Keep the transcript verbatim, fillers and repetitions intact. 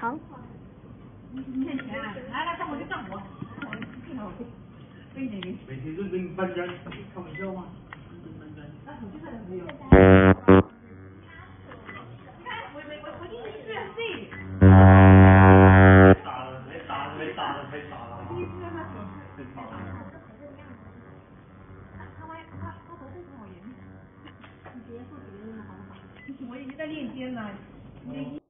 好。 你欠钱啊？来来，上我就上我，上我最好背那个。 每天认真搬家，开玩笑吗？认真搬家。 那手机在哪里有？你看，我我我我第一次这样对。 打了，没打了，没打了，没打了。 第一次让他手太吵了。 他他他他头非常好严。你别说别人的好不好？我已经在练肩了。